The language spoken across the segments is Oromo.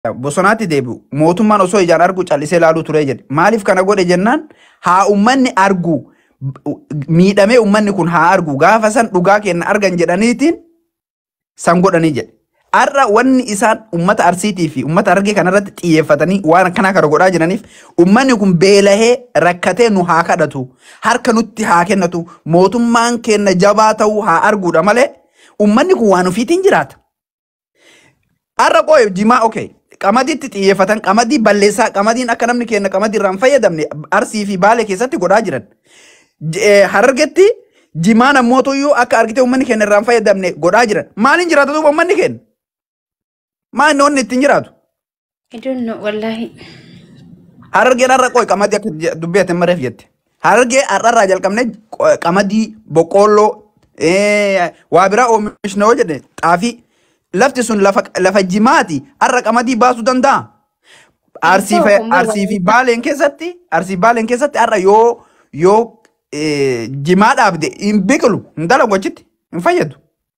bosonatti deebi'u mootummaan osoo ijaan argu callisee laaluu ture jedhe maaliif kana godhe jennaan haa ummanni argu miidhamee ummanni kun haa argu gaafa san dhugaa kenna argan jedhaniitiin san godhanii jedhe arra wanni isaan ummata arsiitii fi ummata argee kanarratti xiyyeeffatanii waan akkanaa kana godhaa jiraniif ummanni kun beelahee rakkatee nu haa kadhatu harka nutti haa kennatu mootummaan kenna jabaa ta'uu haa arguudha malee ummanni kun waan ofiitiin jiraata arra qo'e jimaa okay qamadiitti xiyyeeffatan qamadii balleessaa qamadiin akka namni kenna qamadii irraan fayyadamne arsii fi baalee keessatti godhaa jiran harargetti jimaan ammootuyyuu akka argite ummanni kenna irraan fayyadamne godhaa jiran maaliin jiraata duuba ummanni kenna maa inni onni ittiin jiraatu I don't know wallahi harargeen har'a qo'e qamadii akka dubbeetin mareef jette harargee har'arraa jalqabne qamadii boqqoolloo waa biraa oomishna yoo jedhe xaafii lafti sun lafa jimaati har'a qamadii baasuu danda'a. Arsii fi baaleen keessatti har'a yoo jimaa dhaabde hin biqilu hin dalagu achitti hin fayyadu.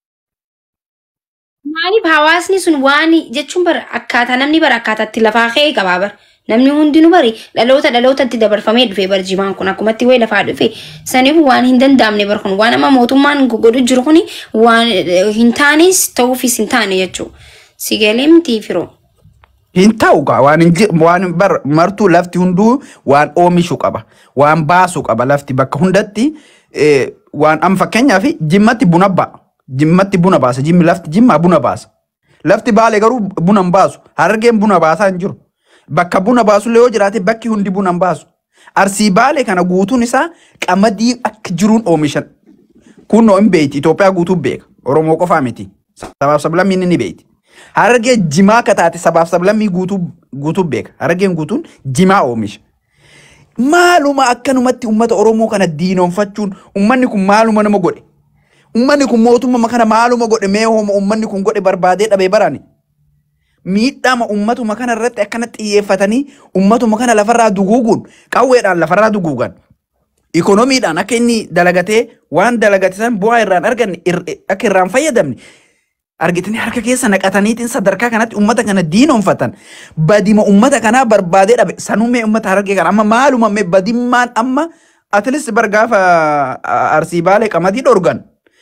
maaliif hawaasni sun waan jechuun bara akkaataa namni bara akkaataatti lafaa ka'ee qabaa bara namni hundinuu bari dhalootatti dabarfamee dhufe bara jimaan kun akkumatti wayi lafaa dhufe saniif waan hin danda'amne bara kun waan amma mootummaan godhu jiru kun waan hin taanes ta'uufis hin taane jechuudha si galee miti firoo. Hin ta'u gaa waan bar martuu lafti hunduu waan oomishu qaba waan baasu qaba lafti bakka hundatti waan am fakkeenyaaf jimmatti buna ba'a. Jimmatti buna baasa jimmi lafti jimmaa buna baasa lafti baalee garuu buna hin baasu harargeen buna baasaa hin jiru bakka buna baasullee yoo jiraate bakki hundi buna hin baasu arsii baalee kana guutuun isaa qamadii akka jiruun oomishan kunoo hin beeyti Itoophiyaa guutuu beeka Oromoo qofaa miti sabaaf sablammiin ni beeyti harargee jimaa akka taate sabaaf sablammii guutuu beeka harargeen guutuun jimaa oomisha maaluma akkanumatti ummata Oromoo kana diinoonfachuun ummanni kun maaluma nama godhe ummanni kun mootummaa kana maaluma godhe mee hooma ummanni kun godhe barbaadee dhabee barani miidhama ummatuma kana irratti akkana xiyyeeffatanii ummatuma kana lafarraa duguuguun qawweedhaan lafarraa duguugan ikonomiidhaan akka inni dalagatee waan dalagate san bu'aa irraan arganne akka irraan fayyadamne argitanii harka keessa naqataniitiin sadarkaa kanatti ummata kana diinoonfatan badima ummata kanaa barbaadee dhabe sanumee ummata harargee kana amma maaluma mee badimmaan amma atilis bargaafa arsii baalee qamadii dhorgan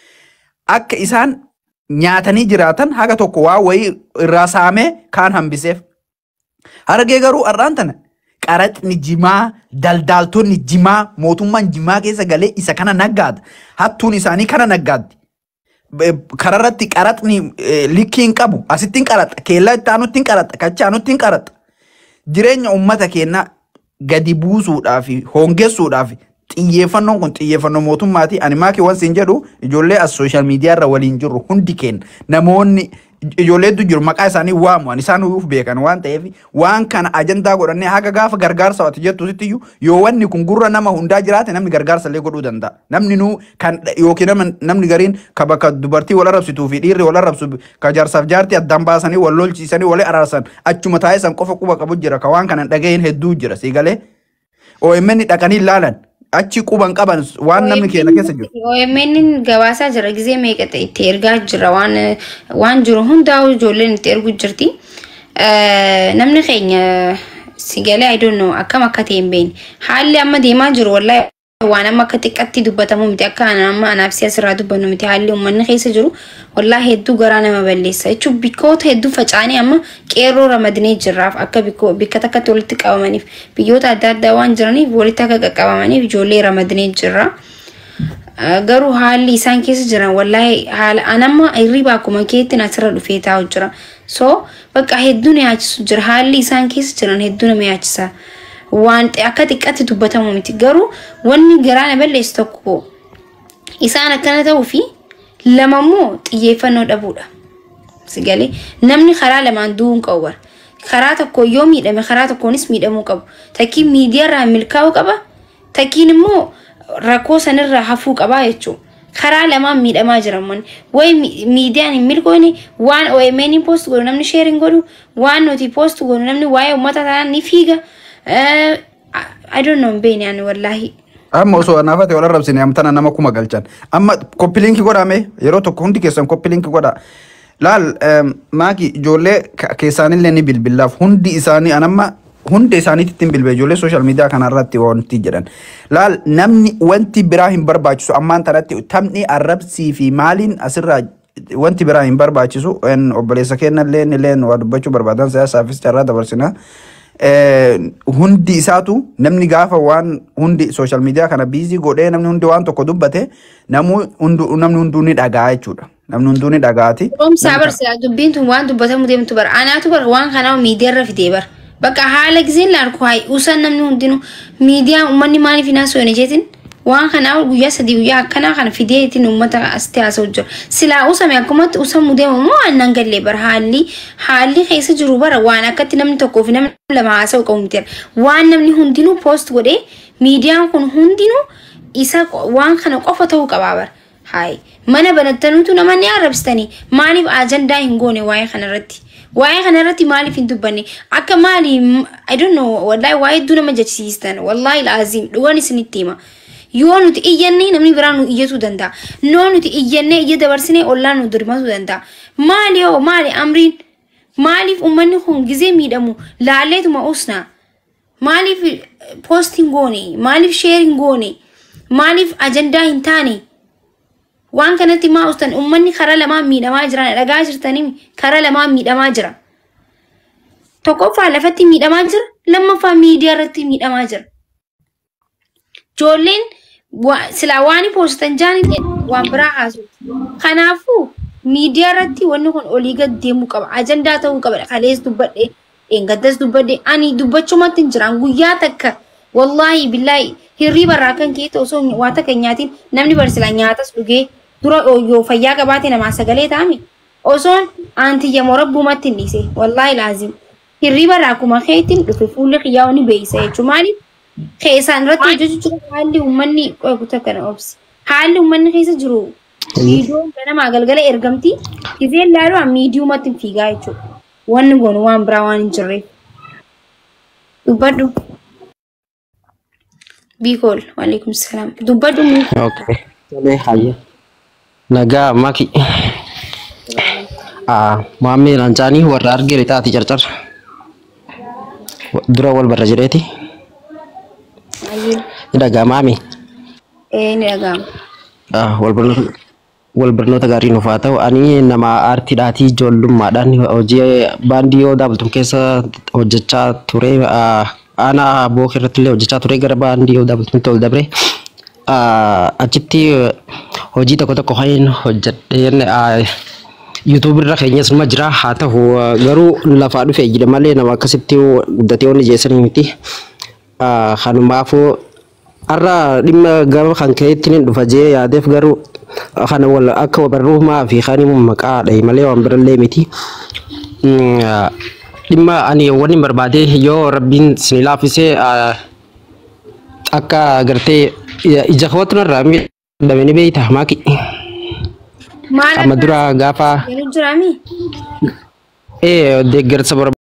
akka isaan nyaatanii jiraatan haga tokko waa wayii irraa saamee kaan hambiseef. Harargee garuu har'aan tana qaraxni jimaa daldaaltonni jimaa mootummaan jimaa keessa galee isa kana naggaada. Hattuun isaanii kana naggaaddi. Kararratti qaraxni likkiin qabu asittiin qaraxa keellaa itti aanutti hin qaraxa kachaa aanutti hin qaraxa. Jireenya uummata keenyaa gadi buusuudhaaf hongeessuudhaaf xiyyeeffannoon kun xiyyeeffannoo mootummaati ani maakii waan siin jedhu ijoollee as sooshaal miidiyaa irra waliin jirru hundi kenna namoonni ijoolleetu jiru maqaa isaanii waamu isaan uuf beekan waan ta'eef waan kana ajandaa godhannee haga gaafa gargaarsa wati jettu sittiyyuu yoo wanni kun gurra nama hundaa jiraate namni gargaarsa illee godhuu danda'a namni nuu kan yookiin namni gariin ka bakka dubartii wal arrabsituu fi dhiirri wal arrabsu ka jaarsaaf jaartii addaan baasanii wal lolchiisanii wal araarsan achuma taa'ee san qofa quba qabu jira ka waan kana dhaga'een hedduu jira siigalee OMN dhaqanii ilaalan achi quban qaban waan namni keenya keessa jiru. OMN gabaasaa jira gizee meeqa itti ergaa jira waan jiru hundaa ijoolleen itti ergu jirti. Namni keenya sigalee I don't know akkam akka ta'e hin beekne haalli amma deemaa jiru wallahi waan amma akka xiqqatti dubbatamu miti akka amma anaaf siyaasirraa dubbannu miti haalli uummanni keessa jiru wallahi hedduu garaa nama balleessa jechuun bikkoota hedduu facaanii amma qeerroo ramadnee jirraaf akka bikka takkatti walitti qabamaniif biyyoota adda addaa waan jiraniif walitti akka qaqqabamaniif ijoollee ramadnee jirra. Garuu haalli isaan keessa jiran wallahi haala anamma hirriba akkuma keetti asirra dhufee taa'u jira. So bakka hedduu na yaachisu jira haalli isaan keessa jiran hedduu nama yaachisa. Waan akka xiqqatti dubbatamu miti garuu wanni garaa na balleessu tokko isaan akkana ta'uu fi lamammoo xiyyeeffannoo dhabuudha. Sigalee namni karaa lamaan du'uu hin qabu. Karaa tokko yoo miidhame karaa tokkoonis miidhamuu qabu. Takkiin miidiyaarraa milkaa'uu qaba. Takkiin immoo rakkoo sanirraa hafuu qaba jechuudha. Karaa lamaan miidhamaa jiran manni. Wayi miidiyaan hin milkoone waan OMN post godhu namni sharing godhu waan nuti post godhu namni waa'ee uummata tanaan ni fiiga. I don't know beeni ani wallahi. Amma osoo anaafate wal arrabsine amtana nama kuma galchan. Amma copy link godhame yeroo tokko hundi keessan copy link godha. laal maaki ijoollee keessaanillee ni bilbilaaf hundi isaanii anamma hundi isaaniitti bilbile ijoollee social media kanarratti wanti jedhan laal namni wanti biraa hin barbaachisu ammaan tanatti taphni arrabsii fi maaliin asirraa wanti biraa hin barbaachisu obboleessa kennallee nileen waa dubbachuu barbaadan siyaasaafis carraa dabarsina hundi isaatu namni gaafa waan hundi social media kana biizii godhee namni hundi waan tokko dubbate namni hunduu ni dhagaa jechuudha. Namni hunduu ni dhagaati. Sabarsa dubbiin tun waan dubbatamu deemtu bara anaatu bara waan kana miidiyaa irra fidee bara bakka haala giseen laarku hayi usan namni hundinuu miidiyaa uummanni maaliif hin haasofne jeetin waan kana guyyaa sadii guyyaa akkana kana fideetiin uummata asitti haasa'u jira silaa usame akkumatti usamu deemu moo annan gallee bara haalli keessa jiru bara waan akkatti namni tokkoo fi namni lama haasa'u qabu miti waan namni hundinuu post godhee miidiyaan kun hundinuu isa waan kana qofa ta'uu qabaa bara hayi mana banattanuutu namanni arrabsitanii maaliif ajandaa hin goone waa'ee kanarratti maaliif hin dubbanne akka maali I don't know wallahi waa'ee hedduu nama jechisiistan wallahi laaziim dhugaan isinitti hima yoo nuti iyyannee namni biraa nu iyyatu danda'a noo nuti iyyannee iyya dabarsinee ollaan nu dirmatu danda'a maali amriin maaliif ummanni kun gizee miidhamu laalleetuma usna maaliif postiin goone maaliif sheerin goone maaliif ajandaa hin taane waan kanatti maa ustan ummanni karaa lamaan miidhamaa jira dhagaa jirtanii karaa lamaan miidhamaa jira tokkoffaa lafatti miidhamaa jira lammaffaa miidiyaa irratti miidhamaa jira joolleen sila waani postan jaanillee waan biraa haasu kanaafuu miidiyaa irratti wanni kun olii gad deemuu qaba ajandaa ta'uu qaba kalees dubbadhe engaddas dubbadhe ani dubbachumatti jiraan guyyaa takka wallahi billahi hirriba irraa kan kee osoo waa takka nyaatiin namni barsila nyaatas dhugee dura yoo fayyaa qabaate namaa sagalee taami osoon aantiyya morabbumatti hin dhiise wallahi laazim hirriba irraa akkuma keetiin dhufe fuulli qiyyaa'u ni beeysa jechuu maaliif keessaan irratti hojjechuun haalli uummanni qoyyakuta kana obsi haalli uummanni keessa jiru viidiyoon ganamaa galgala ergamti gizeen laaluu miidiyuumatti hin fiigaa jechuudha wanni goonu waan biraa waan hin jirreef dubbadhu biikool waalaikum salaam dubbadhu okay tole hayya nagaa maki maamee lancaanii warra argire taati carcar dura wal barra jireeti ni dhagaa maami ni dhagaa wal barnoota gaarii nuuf haa ta'u ani nama aartiidhaatii ijoollummaadhaan hojii baandii yoo dabaltum keessa hojjechaa ture ana book irratti illee hojjechaa ture gara baandii yoo dabaltum tol dabre achitti hojii tokko kan hojjedheen YouTube irra keenyas ma jira haa ta'u garuu lafaa dhufe jedhe malee nama akkasitti guddatee onni jeessanii miti kanumaafuu har'a dhimma gama kan keetti ni dhufa jee yaadeef garuu kana wal akka barruumaa fi kan maqaa dhahi malee waan birallee miti dhimma ani wanni barbaade yoo rabbiin isin laafisee akka gartee ija kootu irraa miidhame ni beeyta maaki amma dura gaafa deeggarsa